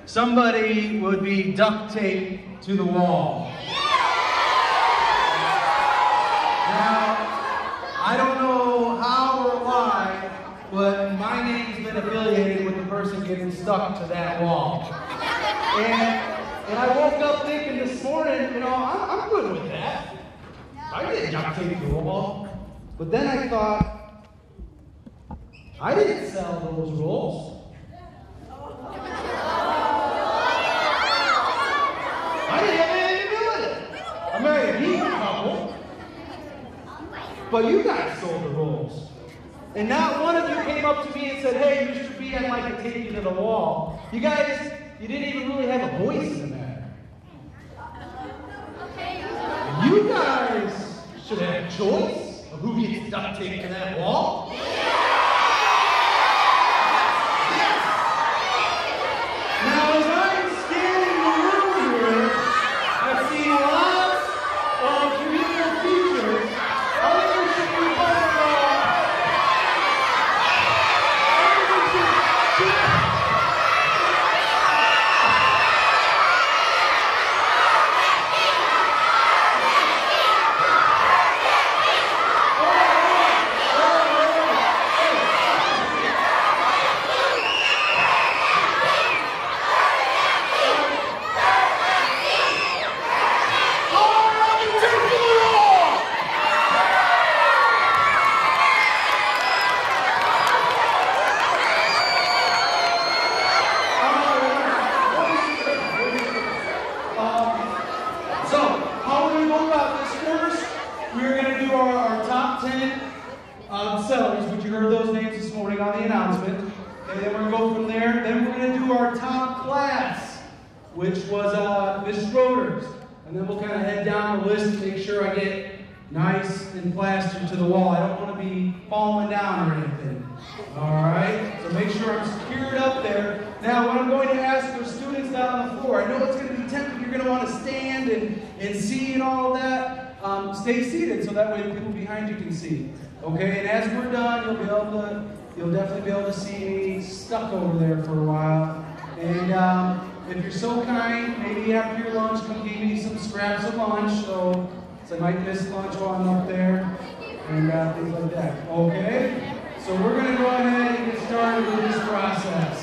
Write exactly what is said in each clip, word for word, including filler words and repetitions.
somebody would be duct taped to the wall. Now, I don't know how or why, but my name's been affiliated with the person getting stuck to that wall. And, and I woke up thinking this morning, you know, I'm, I'm good with that. I didn't duct tape to the wall. But then I thought, I didn't sell those rolls. I didn't have anything to do with it. I married a heathen couple. But you guys sold the rolls. And not one of you came up to me and said, hey, Mister B, I'd like to take you to the wall. You guys, you didn't even really have a voice in the matter. You guys should have a choice of who gets duct taped to that wall. Now, as I'm scanning the room here, I've seen lots of communal features. I think we should be part of nice and plastered to the wall. I don't want to be falling down or anything. All right? So make sure I'm secured up there. Now, what I'm going to ask for students down on the floor, I know it's going to be tempting. You're going to want to stand and, and see and all of that. Um, stay seated so that way the people behind you can see. Okay? And as we're done, you'll be able to, you'll definitely be able to see me stuck over there for a while. And um, if you're so kind, maybe after your lunch, come give me some scraps of lunch. So, So I might miss lunch while I'm up there, and uh, things like that. Okay? So we're going to go ahead and get started with this process.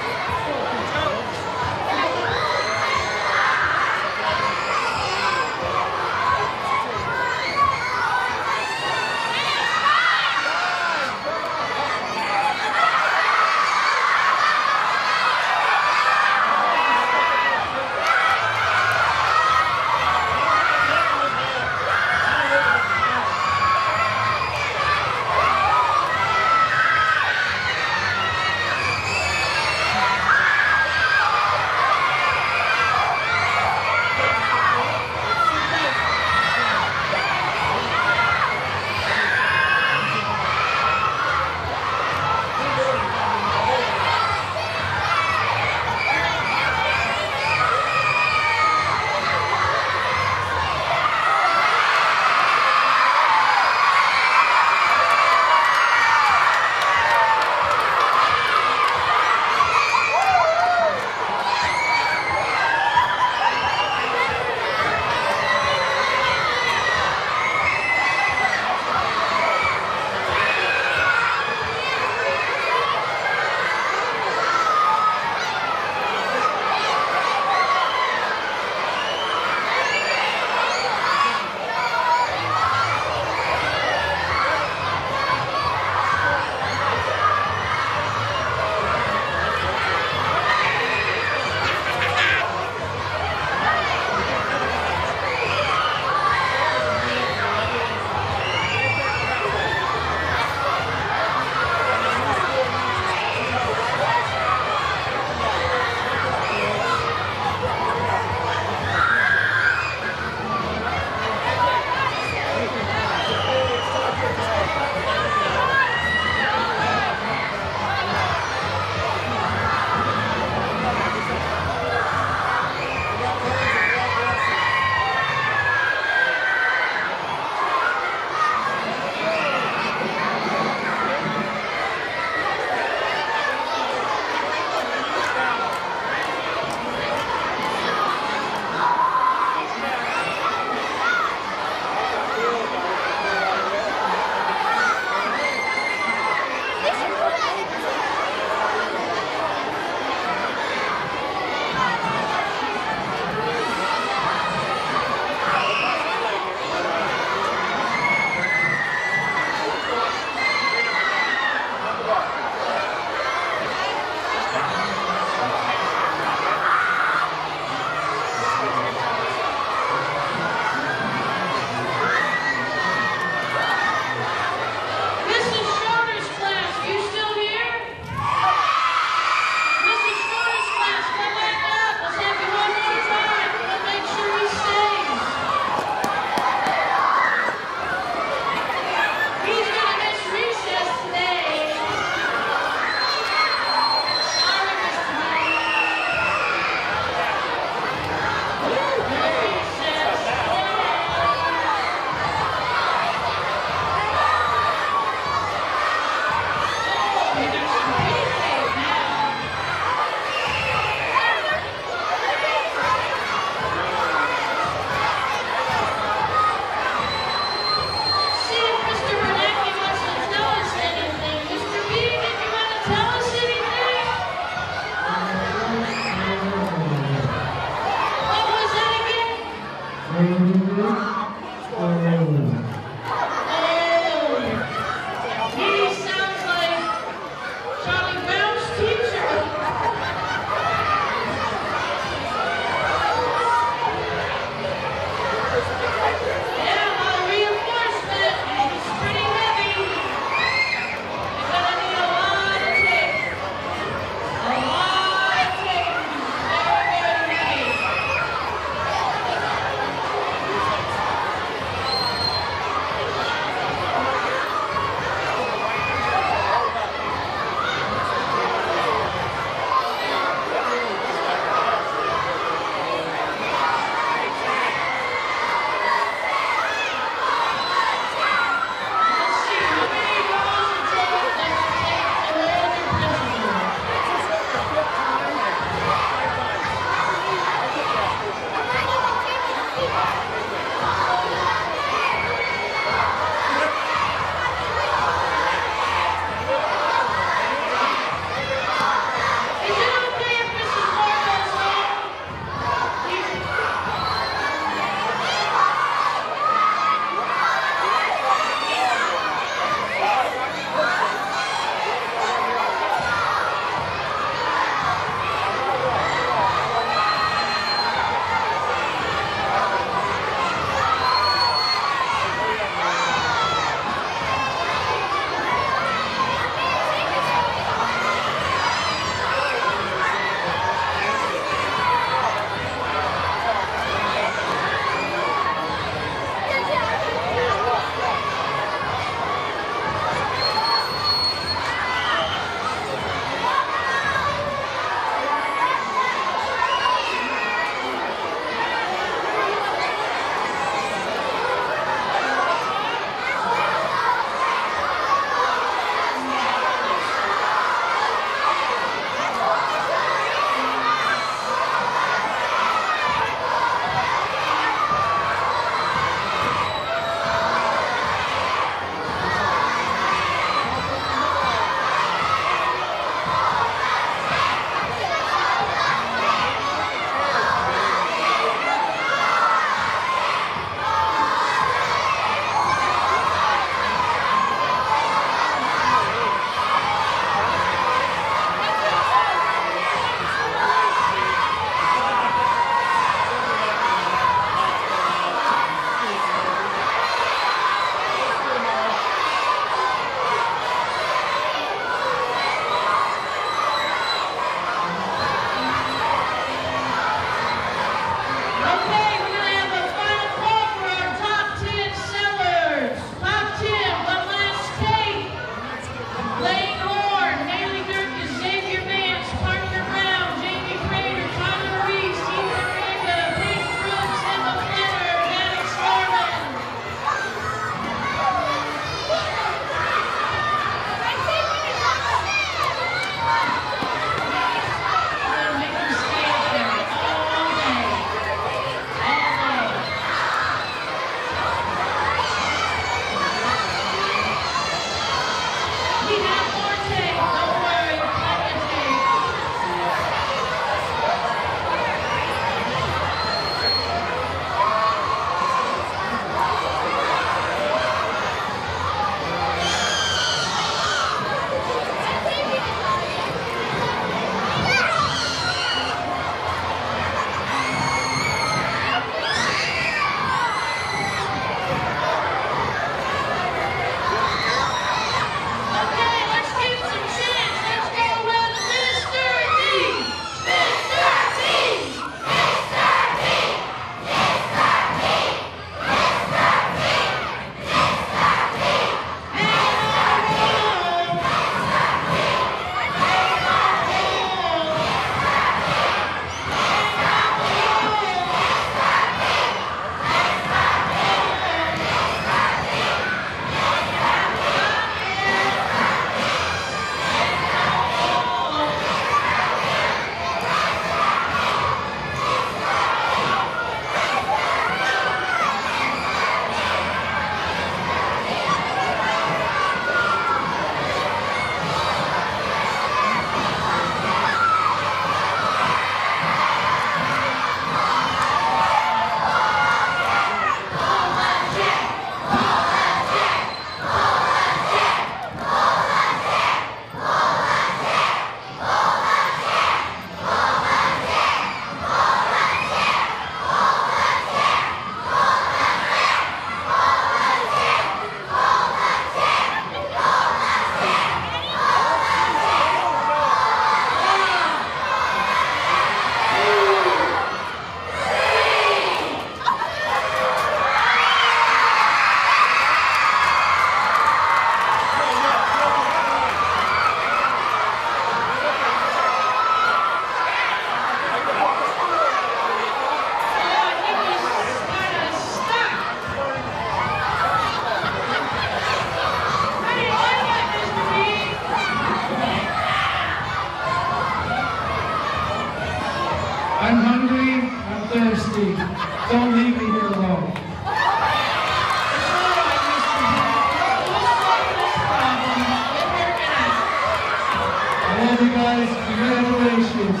guys. Congratulations.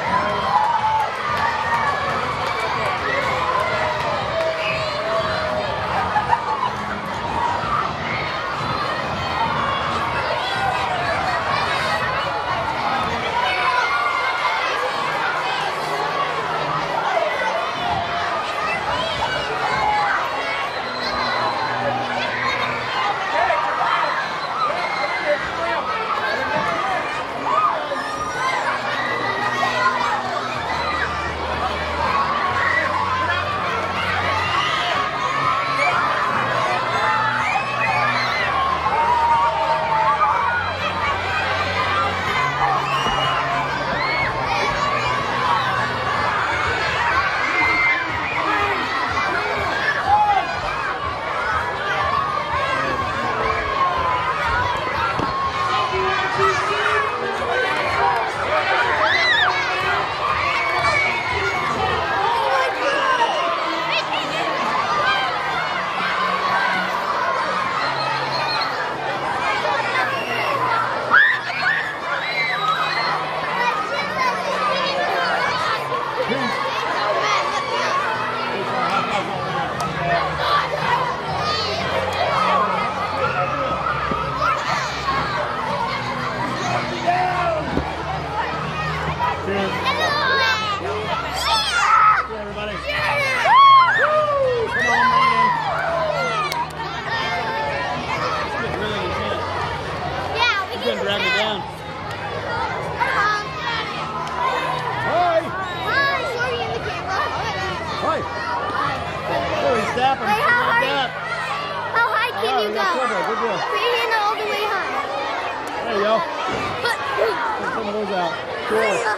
There you go. Get some of those out. Cool.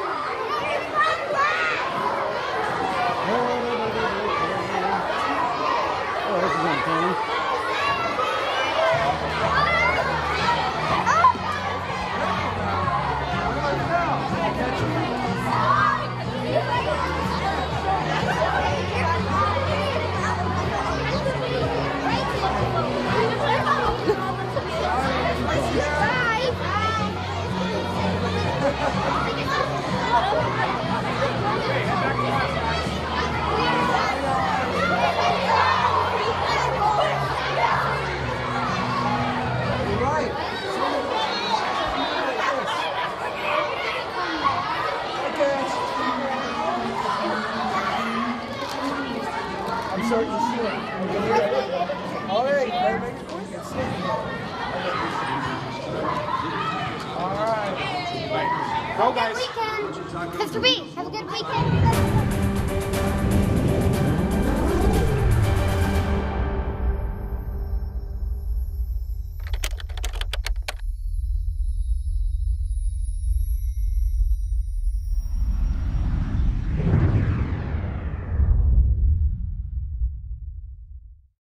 Oh, this is entertaining. I'm sorry to see it. All right, better make it quick. It's all right. Go, guys. Have a good weekend. Mister B, have a good weekend.